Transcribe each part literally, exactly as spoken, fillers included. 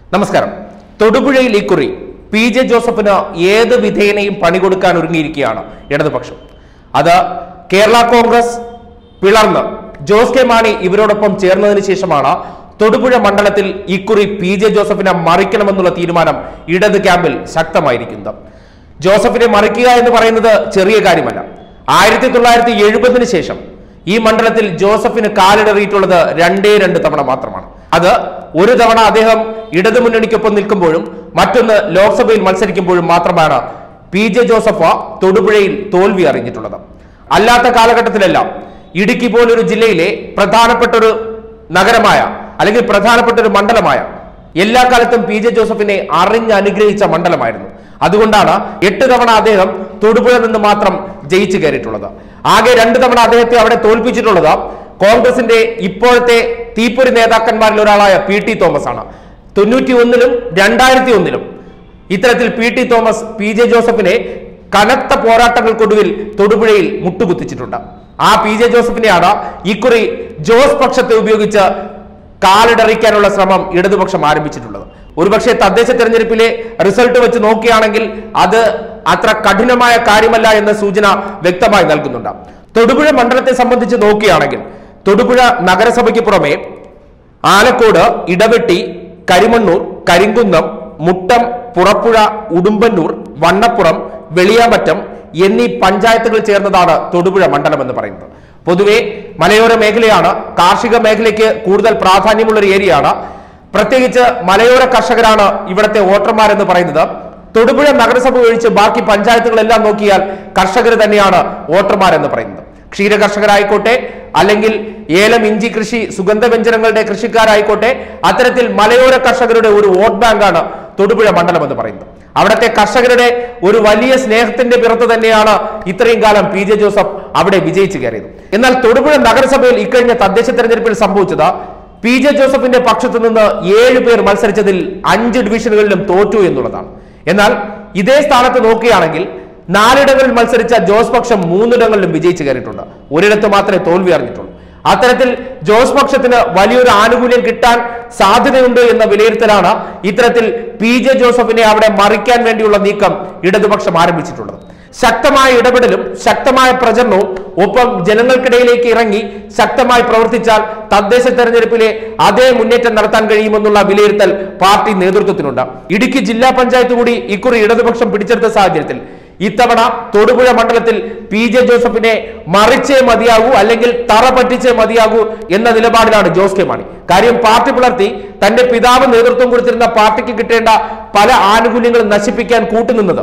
നമസ്കാരം. തൊടുപുഴയിൽ ഇക്കുറി പി ജെ ജോസഫിന് ഏത് വിധേയനെയും പണി കൊടുക്കാൻ ഒരുങ്ങിയിരിക്കുകയാണ് ഇടതുപക്ഷം. അത് കേരള കോൺഗ്രസ് പിളർന്ന് ജോസ് കെ മാണി ഇവരോടൊപ്പം ചേർന്നതിന് ശേഷമാണ് തൊടുപുഴ മണ്ഡലത്തിൽ ഇക്കുറി പി ജെ ജോസഫിനെ മറിക്കണമെന്നുള്ള തീരുമാനം ഇടത് ക്യാമ്പിൽ ശക്തമായിരിക്കുന്നത്. ജോസഫിനെ മറിക്കുക എന്ന് പറയുന്നത് ചെറിയ കാര്യമല്ല. ആയിരത്തി തൊള്ളായിരത്തി എഴുപതിന് ശേഷം ഈ മണ്ഡലത്തിൽ ജോസഫിന് കാലിടറിയിട്ടുള്ളത് രണ്ടേ രണ്ട് തവണ മാത്രമാണ്. അത് ഒരു തവണ അദ്ദേഹം ഇടതുമുന്നണിക്കൊപ്പം നിൽക്കുമ്പോഴും മറ്റൊന്ന് ലോക്സഭയിൽ മത്സരിക്കുമ്പോഴും മാത്രമാണ് പി ജെ ജോസഫ് തൊടുപുഴയിൽ തോൽവി അറിഞ്ഞിട്ടുള്ളത്. അല്ലാത്ത കാലഘട്ടത്തിലെല്ലാം ഇടുക്കി പോലൊരു ജില്ലയിലെ പ്രധാനപ്പെട്ട ഒരു നഗരമായ അല്ലെങ്കിൽ പ്രധാനപ്പെട്ട ഒരു മണ്ഡലമായ എല്ലാ കാലത്തും പി ജെ ജോസഫിനെ അറിഞ്ഞ് അനുഗ്രഹിച്ച മണ്ഡലമായിരുന്നു. അതുകൊണ്ടാണ് എട്ട് തവണ അദ്ദേഹം തൊടുപുഴ നിന്ന് മാത്രം ജയിച്ചു കയറിയിട്ടുള്ളത്. ആകെ രണ്ടു തവണ അദ്ദേഹത്തെ അവിടെ തോൽപ്പിച്ചിട്ടുള്ളത് കോൺഗ്രസിന്റെ ഇപ്പോഴത്തെ തീപ്പൊരി നേതാക്കന്മാരിൽ ഒരാളായ പി ടി തോമസ് ആണ്. തൊണ്ണൂറ്റി ഒന്നിലും രണ്ടായിരത്തി ഒന്നിലും ഇത്തരത്തിൽ P T Thomas P J ജോസഫിനെ കനത്ത പോരാട്ടങ്ങൾക്കൊടുവിൽ തൊടുപുഴയിൽ മുട്ടുകുത്തിച്ചിട്ടുണ്ട്. ആ പി ജെ ജോസഫിനെയാണ് ഇക്കുറി ജോസ് പക്ഷത്തെ ഉപയോഗിച്ച് കാലിടറിക്കാനുള്ള ശ്രമം ഇടതുപക്ഷം ആരംഭിച്ചിട്ടുള്ളത്. ഒരുപക്ഷെ തദ്ദേശ തെരഞ്ഞെടുപ്പിലെ റിസൾട്ട് വെച്ച് നോക്കുകയാണെങ്കിൽ അത് അത്ര കഠിനമായ കാര്യമല്ല എന്ന സൂചന വ്യക്തമായി നൽകുന്നുണ്ട്. തൊടുപുഴ മണ്ഡലത്തെ സംബന്ധിച്ച് നോക്കുകയാണെങ്കിൽ തൊടുപുഴ നഗരസഭയ്ക്ക് പുറമെ ആലക്കോട്, ഇടവെട്ടി, കരിമണ്ണൂർ, കരിങ്കുന്നം, മുട്ടം, പുറപ്പുഴ, ഉടുമ്പന്നൂർ, വണ്ണപ്പുറം, വെളിയാമറ്റം എന്നീ പഞ്ചായത്തുകൾ ചേർന്നതാണ് തൊടുപുഴ മണ്ഡലം എന്ന് പറയുന്നത്. പൊതുവെ മലയോര മേഖലയാണ്, കാർഷിക മേഖലയ്ക്ക് കൂടുതൽ പ്രാധാന്യമുള്ള ഒരു ഏരിയയാണ്. പ്രത്യേകിച്ച് മലയോര കർഷകരാണ് ഇവിടുത്തെ വോട്ടർമാരെന്ന് പറയുന്നത്. തൊടുപുഴ നഗരസഭ ഒഴിച്ച് ബാക്കി പഞ്ചായത്തുകളെല്ലാം നോക്കിയാൽ കർഷകർ തന്നെയാണ് വോട്ടർമാരെന്ന് പറയുന്നത്. ക്ഷീര കർഷകരായിക്കോട്ടെ, അല്ലെങ്കിൽ ഏലം, ഇഞ്ചി കൃഷി, സുഗന്ധവ്യഞ്ജനങ്ങളുടെ കൃഷിക്കാരായിക്കോട്ടെ, അത്തരത്തിൽ മലയോര കർഷകരുടെ ഒരു വോട്ട് ബാങ്കാണ് തൊടുപുഴ മണ്ഡലം എന്ന് പറയുന്നത്. അവിടുത്തെ കർഷകരുടെ ഒരു വലിയ സ്നേഹത്തിന്റെ പുറത്ത് തന്നെയാണ് ഇത്രയും കാലം പി ജെ ജോസഫ് അവിടെ വിജയിച്ചു കയറിയത്. എന്നാൽ തൊടുപുഴ നഗരസഭയിൽ ഇക്കഴിഞ്ഞ തദ്ദേശ തെരഞ്ഞെടുപ്പിൽ സംഭവിച്ചത് പി ജെ ജോസഫിന്റെ പക്ഷത്തു നിന്ന് ഏഴ് പേർ മത്സരിച്ചതിൽ അഞ്ച് ഡിവിഷനുകളിലും തോറ്റു എന്നുള്ളതാണ്. എന്നാൽ ഇതേ സ്ഥാനത്ത് നോക്കുകയാണെങ്കിൽ നാലിടങ്ങളിൽ മത്സരിച്ച ജോസ് പക്ഷം മൂന്നിടങ്ങളിലും വിജയിച്ചു കയറിയിട്ടുണ്ട്. ഒരിടത്ത് മാത്രമേ തോൽവി അറിഞ്ഞിട്ടുള്ളൂ. അത്തരത്തിൽ ജോസ് പക്ഷത്തിന് വലിയൊരു ആനുകൂല്യം കിട്ടാൻ സാധ്യതയുണ്ട് എന്ന വിലയിരുത്തലാണ് ഇത്തരത്തിൽ പി ജെ ജോസഫിനെ അവിടെ മറിക്കാൻ വേണ്ടിയുള്ള നീക്കം ഇടതുപക്ഷം ആരംഭിച്ചിട്ടുള്ളത്. ശക്തമായ ഇടപെടലും ശക്തമായ പ്രചരണവും ഒപ്പം ജനങ്ങൾക്കിടയിലേക്ക് ഇറങ്ങി ശക്തമായി പ്രവർത്തിച്ചാൽ തദ്ദേശ തെരഞ്ഞെടുപ്പിലെ അതേ മുന്നേറ്റം നടത്താൻ കഴിയുമെന്നുള്ള വിലയിരുത്തൽ പാർട്ടി നേതൃത്വത്തിനുണ്ട്. ഇടുക്കി ജില്ലാ പഞ്ചായത്ത് കൂടി ഇക്കുറി ഇടതുപക്ഷം പിടിച്ചെടുത്ത സാഹചര്യത്തിൽ ഇത്തവണ തൊടുപുഴ മണ്ഡലത്തിൽ പി ജെ ജോസഫിനെ മറിച്ചേ മതിയാകൂ, അല്ലെങ്കിൽ തറ പറ്റിച്ചേ മതിയാകൂ എന്ന നിലപാടിലാണ് ജോസ് കെ മാണി. കാര്യം പാർട്ടി പുലർത്തി തന്റെ പിതാവ് നേതൃത്വം കൊടുത്തിരുന്ന പാർട്ടിക്ക് കിട്ടേണ്ട പല ആനുകൂല്യങ്ങളും നശിപ്പിക്കാൻ കൂട്ടുനിന്നത്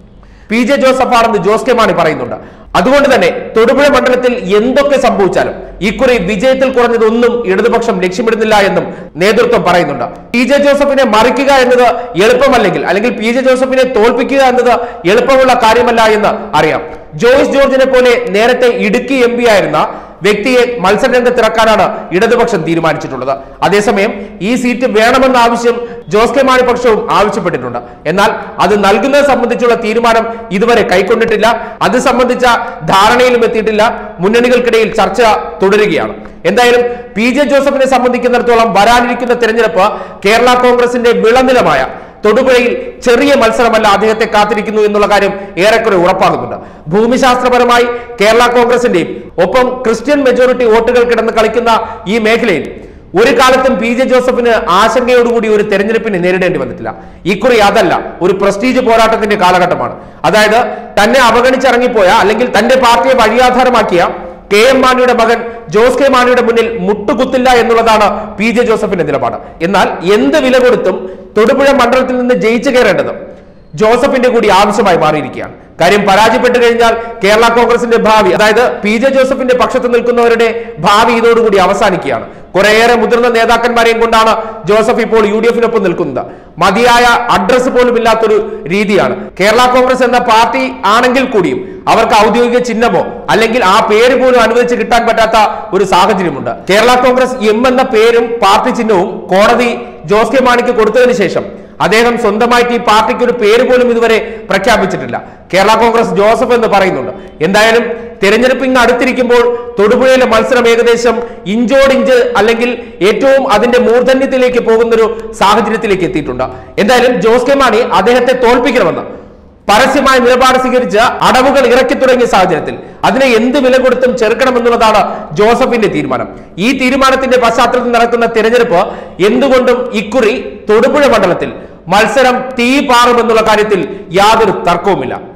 പി ജെ ജോസഫ് ആണെന്ന് ജോസ് കെ മാണി പറയുന്നുണ്ട്. അതുകൊണ്ട് തന്നെ തൊടുപുഴ മണ്ഡലത്തിൽ എന്തൊക്കെ സംഭവിച്ചാലും ഇക്കുറി വിജയത്തിൽ കുറഞ്ഞതൊന്നും ഇടതുപക്ഷം ലക്ഷ്യമിടുന്നില്ല എന്നും നേതൃത്വം പറയുന്നുണ്ട്. പി ജെ ജോസഫിനെ മറിക്കുക എന്നത് എളുപ്പമല്ലെങ്കിൽ അല്ലെങ്കിൽ പി ജെ ജോസഫിനെ തോൽപ്പിക്കുക എന്നത് എളുപ്പമുള്ള കാര്യമല്ല എന്ന് അറിയാം. ജോയ്സ് ജോർജിനെ പോലെ നേരത്തെ ഇടുക്കി എം പി ആയിരുന്ന വ്യക്തിയെ മത്സരരംഗത്തിറക്കാനാണ് ഇടതുപക്ഷം തീരുമാനിച്ചിട്ടുള്ളത്. അതേസമയം ഈ സീറ്റ് വേണമെന്ന ആവശ്യം ജോസ് കെ മാണി പക്ഷവും ആവശ്യപ്പെട്ടിട്ടുണ്ട്. എന്നാൽ അത് നൽകുന്നത് സംബന്ധിച്ചുള്ള തീരുമാനം ഇതുവരെ കൈക്കൊണ്ടിട്ടില്ല. അത് സംബന്ധിച്ച ധാരണയിലും എത്തിയിട്ടില്ല. മുന്നണികൾക്കിടയിൽ ചർച്ച തുടരുകയാണ്. എന്തായാലും പി ജെ ജോസഫിനെ സംബന്ധിക്കുന്നിടത്തോളം വരാനിരിക്കുന്ന തെരഞ്ഞെടുപ്പ് കേരള കോൺഗ്രസിന്റെ വിളനിലമായ തൊടുപുഴയിൽ ചെറിയ മത്സരമല്ല അദ്ദേഹത്തെ കാത്തിരിക്കുന്നു എന്നുള്ള കാര്യം ഏറെക്കുറെ ഉറപ്പാകുന്നുണ്ട്. ഭൂമിശാസ്ത്രപരമായി കേരള കോൺഗ്രസിന്റെയും ഒപ്പം ക്രിസ്ത്യൻ മെജോറിറ്റി വോട്ടുകൾ കിടന്ന് കളിക്കുന്ന ഈ മേഖലയിൽ ഒരു കാലത്തും പി ജെ ജോസഫിന് ആശങ്കയോടുകൂടി ഒരു തെരഞ്ഞെടുപ്പിനെ നേരിടേണ്ടി വന്നിട്ടില്ല. ഇക്കുറി അതല്ല, ഒരു പ്രസ്റ്റീജ് പോരാട്ടത്തിന്റെ കാലഘട്ടമാണ്. അതായത് തന്നെ അവഗണിച്ചിറങ്ങിപ്പോയ അല്ലെങ്കിൽ തന്റെ പാർട്ടിയെ വഴിയാധാരമാക്കിയ കെ എം മാണിയുടെ മകൻ ജോസ് കെ മാണിയുടെ മുന്നിൽ മുട്ടുകുത്തില്ല എന്നുള്ളതാണ് പി ജെ ജോസഫിന്റെ നിലപാട്. എന്നാൽ എന്ത് വില കൊടുത്തും തൊടുപുഴ മണ്ഡലത്തിൽ നിന്ന് ജയിച്ചു കയറേണ്ടത് ജോസഫിന്റെ കൂടി ആവശ്യമായി മാറിയിരിക്കുകയാണ്. കാര്യം പരാജയപ്പെട്ടു കഴിഞ്ഞാൽ കേരള കോൺഗ്രസിന്റെ ഭാവി, അതായത് പി ജെ ജോസഫിന്റെ പക്ഷത്ത് നിൽക്കുന്നവരുടെ ഭാവി ഇതോടുകൂടി അവസാനിക്കുകയാണ്. കുറേയേറെ മുതിർന്ന നേതാക്കന്മാരെയും കൊണ്ടാണ് ജോസഫ് ഇപ്പോൾ യു ഡി എഫിനൊപ്പം നിൽക്കുന്നത്. മതിയായ അഡ്രസ് പോലും ഇല്ലാത്തൊരു രീതിയാണ്. കേരള കോൺഗ്രസ് എന്ന പാർട്ടി ആണെങ്കിൽ കൂടിയും അവർക്ക് ഔദ്യോഗിക ചിഹ്നമോ അല്ലെങ്കിൽ ആ പേര് പോലും അനുവദിച്ച് കിട്ടാൻ പറ്റാത്ത ഒരു സാഹചര്യമുണ്ട്. കേരള കോൺഗ്രസ് എം എന്ന പേരും പാർട്ടി ചിഹ്നവും കോടതി ജോസ് കെ മാണിക്ക് കൊടുത്തതിന് ശേഷം അദ്ദേഹം സ്വന്തമായിട്ട് ഈ പാർട്ടിക്ക് ഒരു പേര് പോലും ഇതുവരെ പ്രഖ്യാപിച്ചിട്ടില്ല. കേരള കോൺഗ്രസ് ജോസഫ് എന്ന് പറയുന്നുണ്ട്. എന്തായാലും തിരഞ്ഞെടുപ്പ് ഇങ്ങ് അടുത്തിരിക്കുമ്പോൾ തൊടുപുഴയിലെ മത്സരം ഏകദേശം ഇഞ്ചോടിഞ്ച് അല്ലെങ്കിൽ ഏറ്റവും അതിന്റെ മൂർധന്യത്തിലേക്ക് പോകുന്ന ഒരു സാഹചര്യത്തിലേക്ക് എത്തിയിട്ടുണ്ട്. എന്തായാലും ജോസ് കെ മാണി അദ്ദേഹത്തെ തോൽപ്പിക്കണമെന്ന് പരസ്യമായ നിലപാട് സ്വീകരിച്ച് അടവുകൾ ഇറക്കി തുടങ്ങിയ സാഹചര്യത്തിൽ അതിനെ എന്ത് വില കൊടുത്തും ചെറുക്കണമെന്നുള്ളതാണ് ജോസഫിന്റെ തീരുമാനം. ഈ തീരുമാനത്തിന്റെ പശ്ചാത്തലത്തിൽ നടക്കുന്ന തിരഞ്ഞെടുപ്പ് എന്തുകൊണ്ടും ഇക്കുറി തൊടുപുഴ മണ്ഡലത്തിൽ മത്സരം തീ പാറുമെന്നുള്ള കാര്യത്തിൽ യാതൊരു തർക്കവുമില്ല.